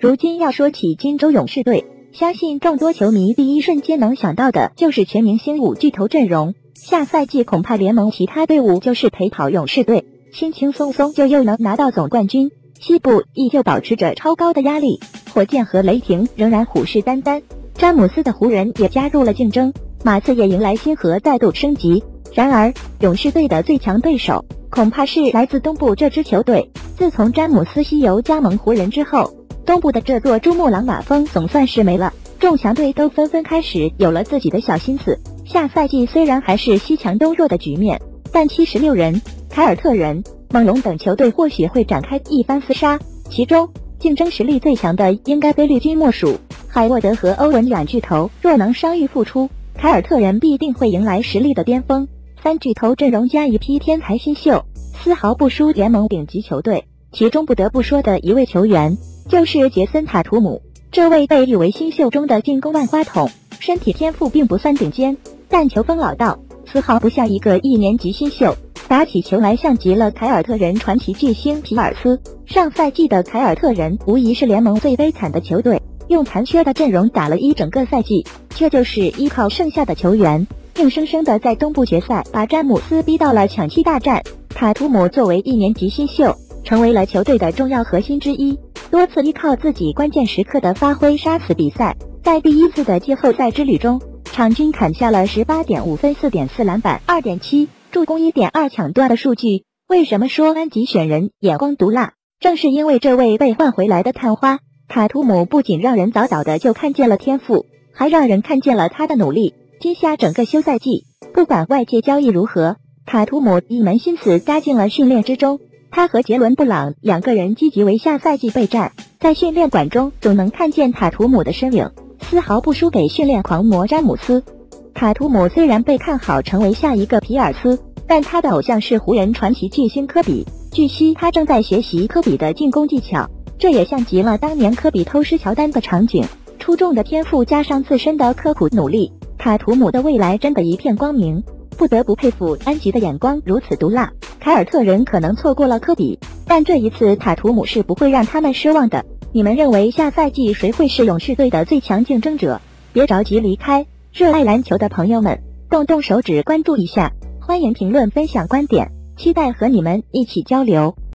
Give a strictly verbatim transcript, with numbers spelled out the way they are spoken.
如今要说起金州勇士队，相信众多球迷第一瞬间能想到的就是全明星五巨头阵容。下赛季恐怕联盟其他队伍就是陪跑勇士队，轻轻松松就又能拿到总冠军。西部依旧保持着超高的压力，火箭和雷霆仍然虎视眈眈，詹姆斯的湖人也加入了竞争，马刺也迎来星河再度升级。然而，勇士队的最强对手恐怕是来自东部这支球队。自从詹姆斯西游加盟湖人之后，东部的这座珠穆朗玛峰总算是没了，众强队都纷纷开始有了自己的小心思。下赛季虽然还是西强东弱的局面，但七十六人、凯尔特人、猛龙等球队或许会展开一番厮杀，其中竞争实力最强的应该非绿军莫属。海沃德和欧文两巨头若能伤愈复出，凯尔特人必定会迎来实力的巅峰。三巨头阵容加一批天才新秀，丝毫不输联盟顶级球队。其中不得不说的一位球员就是杰森·塔图姆，这位被誉为新秀中的进攻万花筒，身体天赋并不算顶尖，但球风老道，丝毫不像一个一年级新秀，打起球来像极了凯尔特人传奇巨星皮尔斯。上赛季的凯尔特人无疑是联盟最悲惨的球队，用残缺的阵容打了一整个赛季，却就是依靠剩下的球员，硬生生的在东部决赛把詹姆斯逼到了抢七大战。塔图姆作为一年级新秀，成为了球队的重要核心之一，多次依靠自己关键时刻的发挥杀死比赛。在第一次的季后赛之旅中，场均砍下了 十八点五分、四点四篮板、二点七助攻、一点二抢断的数据。为什么说安吉选人眼光毒辣？正是因为这位被换回来的探花塔图姆，不仅让人早早的就看见了天赋，还让人看见了他的努力。今夏整个休赛季，不管外界交易如何，塔图姆一门心思扎进了训练之中。他和杰伦·布朗两个人积极为下赛季备战，在训练馆中总能看见塔图姆的身影，丝毫不输给训练狂魔詹姆斯。塔图姆虽然被看好成为下一个皮尔斯，但他的偶像是湖人传奇巨星科比。据悉，他正在学习科比的进攻技巧，这也像极了当年科比偷师乔丹的场景。出众的天赋加上自身的刻苦努力，塔图姆的未来真的一片光明。不得不佩服安吉的眼光如此毒辣。凯尔特人可能错过了科比，但这一次塔图姆是不会让他们失望的。你们认为下赛季谁会是勇士队的最强竞争者？别着急离开，热爱篮球的朋友们，动动手指关注一下，欢迎评论分享观点，期待和你们一起交流。